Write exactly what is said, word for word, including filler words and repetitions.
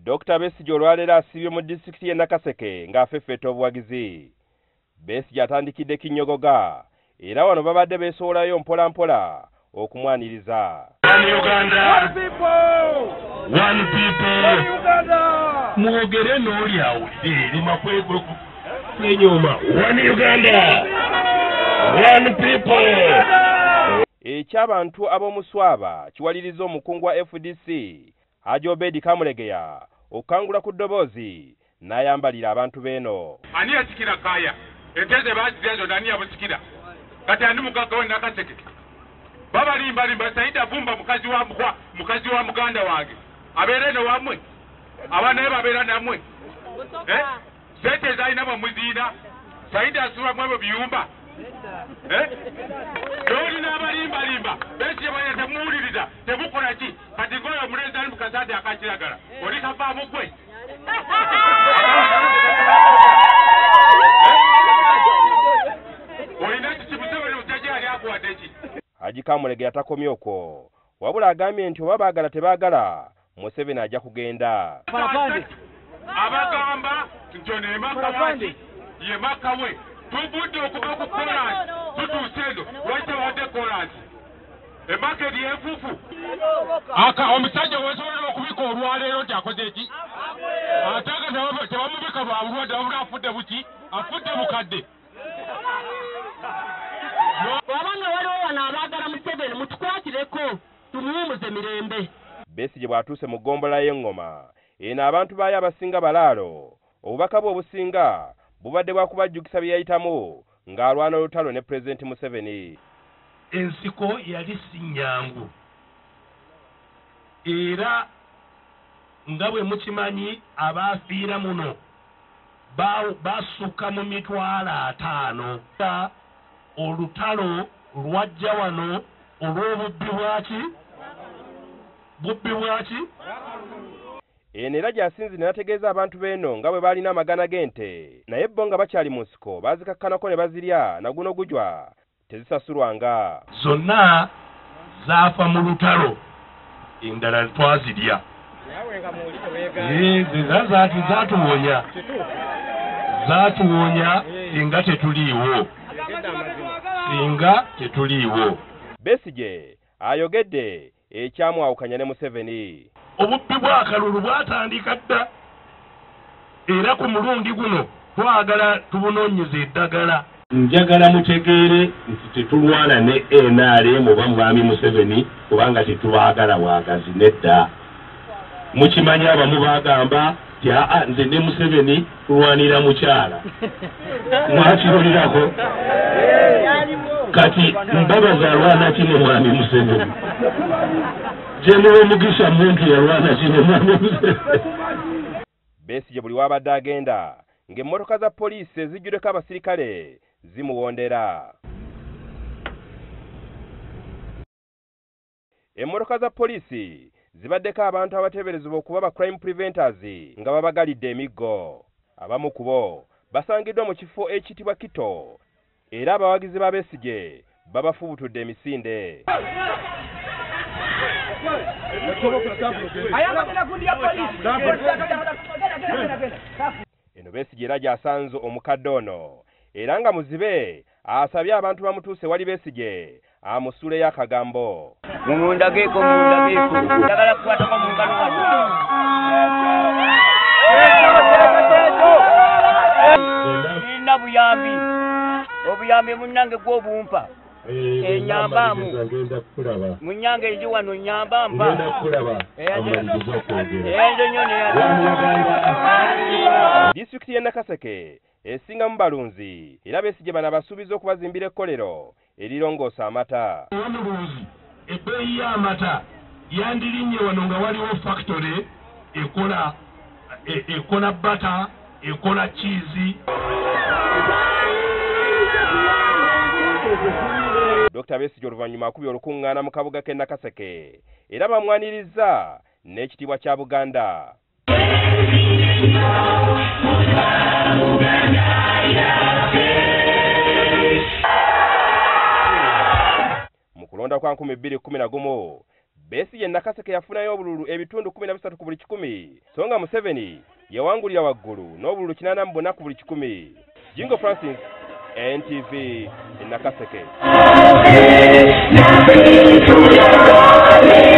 Doctor Besigye olwaleero asibye mu disitulikiti y'e Nakaseke ng'afeffetta obuwagizi. Besigye atandikidde Kinyogoga era wano babadde beesowolayo mpola mpola okumwaniriza. One Uganda, one people, one people, one Uganda. Mwogere n'oli awulire lima kwegwe n'enyuma. One Uganda, one people. Eky'abantu ab'omuswaba kiwaliriza omukungu wa F D C Haji Obedi Kamulegeya okangula ku ddoboozi n'ayambalira abantu beeno. Ani yasikira kaya enteze bazizezo nani yabusikira kati andi mugagga we Nakaseke baba limba limba Saida Vumba mukazi wa mukwa mukazi wa muganda wange abeere ne wamwe abana be babeera namwe eh sente zaina mu muzina Saida asura mwebo biyumba eh doli n'abalimba limba Besigye baya temuwuliriza temukola ki kati ngoyo mulezi ali mukazade akakiragala oli kava mugwe. Haji Kamulegeya atakomye okwo wabula agambye nti oba baagala tebaagala Museveni ajja kugenda. Abagamba ntone emaka wangi ye maka we tuvudde okuva ku kolansi tutuuseeno lwaki wadde kolansi emaka eri enfuufu aka omusajja weesobola okubika olwaleero nti akoze eki ate nga tebamubika lwa bulwadde wabula afudde buki afudde mukadde. Wabanga waliwo wano abaagala Museveni mutukwatireko tumuwumuze mirembe. Besigye bw'atuuse mu ggombolola y'eŋŋoma eno abantu baayo abasinga balaalo obubaka bwe obusinga bubadde bwa kubajjukisa bye yayitamu ng'alwana olutalo ne Pulezidenti Museveni. Ensiko yali si nnyangu era nga bwe mukimanyi abaafiira muno basukka mu mitwalo ataano. Olutalo lwajja wano olw'obubbi bwaki bubbi bwaki eno era gy'asinzi ne bategeeza abantu beeno nga bwe baalina amagana g'ente naye bo nga bakyali mu nsiko baazikakkanako ne bazirya na guno gujwa tezisasulwanga. Zonna zaafa mu lutalo endala twazirya zaati zaatuwonya zaatuwonya singa tetuliiwo singa tetuliiwo. Besigye ayogedde ekyamwawukanya ne Museveni. Obubbi bw'akalulu bwatandika dda era ku mulundi guno twagala tubunoonyeza eddagala. Njagala mutegeere nti tetulwana ne N R M oba Mwami Museveni kubanga tetubagala bwagazi nedda. Mukimanyi abamu bagamba ti aa nze ne Museveni tulwanira mukyala. Mwakirolerako kati mbabaza alwana ki ne Mwami Museveni? General Mugisha muntu yalwana ki ne Mwami Museveni? Besigye buli wabadde agenda ng'emmotoka za poliisi ezijjuddeko abasirikale zimuwondera. Emmotoka za poliisi zibaddeko abantu abateeberezebwa okuba ba crime preventers nga babagalidde emiggo. Abamu ku bo basangiddwa mu kifo ekiyitibwa Kito era abawagizi ba Besigye babafubutudde emisinde. Eno Besigye era gy'asanze omukadde ono era nga muzibe asabye abantu bamutuuse wali Besigye amusuleyo akagambo. Munda geeko munda geeko njagala kukwatako mu ngalo wano. Nina buyambi obuyambi munnange gw'obumpa enyambamu munnyange ezi wano nyambamba enzo nyo disitulikiti y'e Nakaseke esinga mu balunzi era Besigye bano abasuubiza okubazimbira ekkolero erirongoosa amata. Ebbeeyi y'amata yandirinnye wano nga waliwo factory ekola ekola bata ekola cheese. Doctor Besigye oluvannyuma akubye olukuŋŋaana mu kabuga k'e Nakaseke era bamwaniriza n'ekitiibwa kya Buganda. Mu kulonda kwa nkumi bbiri kkumi na gumu Besigye Nakaseke yafunayo obululu ebitundu kumi na bisatu ku buli kikumi so nga Museveni yawangulira waggulu n'obululu kinaana mu buna ku buli kikumi. Jingo Francis, N T V, Nakaseke.